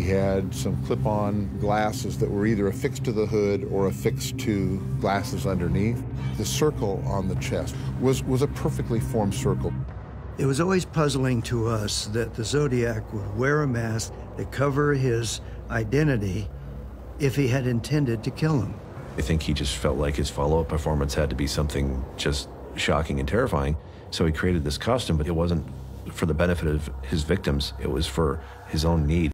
had some clip-on glasses that were either affixed to the hood or affixed to glasses underneath. The circle on the chest was a perfectly formed circle. It was always puzzling to us that the Zodiac would wear a mask to cover his identity if he had intended to kill him. I think he just felt like his follow-up performance had to be something just shocking and terrifying. So he created this costume, but it wasn't for the benefit of his victims. It was for his own need.